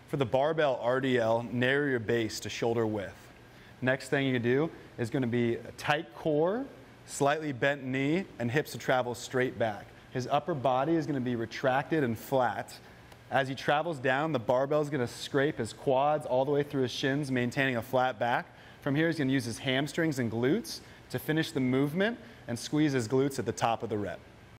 For the barbell RDL, narrow your base to shoulder width. Next thing you do is going to be a tight core, slightly bent knee, and hips to travel straight back. His upper body is going to be retracted and flat. As he travels down, the barbell is going to scrape his quads all the way through his shins, maintaining a flat back. From here, he's going to use his hamstrings and glutes to finish the movement and squeeze his glutes at the top of the rep.